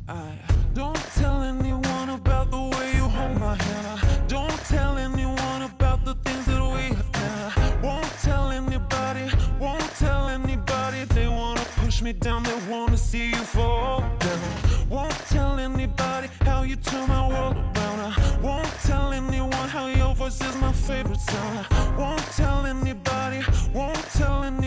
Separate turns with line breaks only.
I don't tell anyone about the way you hold my hand. I don't tell anyone about the things that we have done. I won't tell anybody, won't tell anybody. They wanna push me down, they wanna see you fall down. Won't tell anybody how you turn my world around. I won't tell anyone how your voice is my favorite sound. I won't tell anybody, won't tell anybody